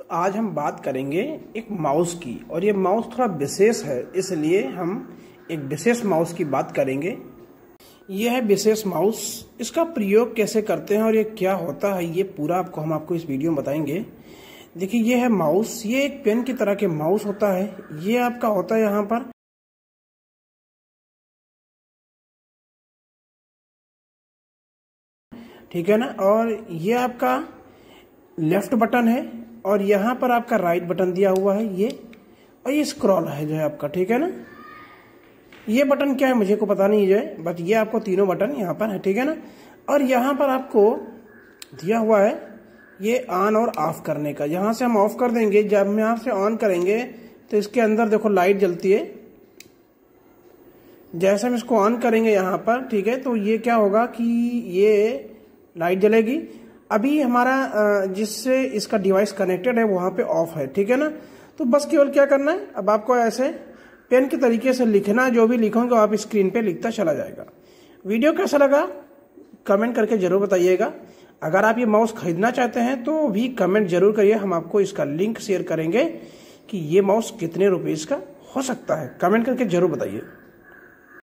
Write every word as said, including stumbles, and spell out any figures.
आज हम बात करेंगे एक माउस की, और ये माउस थोड़ा विशेष है, इसलिए हम एक विशेष माउस की बात करेंगे। यह है विशेष माउस। इसका प्रयोग कैसे करते हैं और ये क्या होता है, ये पूरा आपको हम आपको इस वीडियो में बताएंगे। देखिए, ये है माउस। ये एक पेन की तरह के माउस होता है। ये आपका होता है यहाँ पर ठीक है ना, और ये आपका लेफ्ट बटन है और यहाँ पर आपका राइट बटन दिया हुआ है ये, और ये स्क्रॉल है जो है आपका, ठीक है ना। ये बटन क्या है मुझे को पता नहीं है, बट ये आपको तीनों बटन यहाँ पर है, ठीक है ना। और यहाँ पर आपको दिया हुआ है ये ऑन और ऑफ करने का। यहाँ से हम ऑफ कर देंगे, जब हम यहाँ से ऑन करेंगे तो इसके अंदर देखो लाइट जलती है। जैसे हम इसको ऑन करेंगे यहाँ पर, ठीक है, तो ये क्या होगा कि ये लाइट जलेगी। अभी हमारा जिससे इसका डिवाइस कनेक्टेड है वहां पे ऑफ है, ठीक है ना। तो बस केवल क्या करना है, अब आपको ऐसे पेन के तरीके से लिखना, जो भी लिखोगे आप स्क्रीन पे लिखता चला जाएगा। वीडियो कैसा लगा कमेंट करके जरूर बताइएगा। अगर आप ये माउस खरीदना चाहते हैं तो भी कमेंट जरूर करिए, हम आपको इसका लिंक शेयर करेंगे कि ये माउस कितने रुपए इसका हो सकता है। कमेंट करके जरूर बताइए।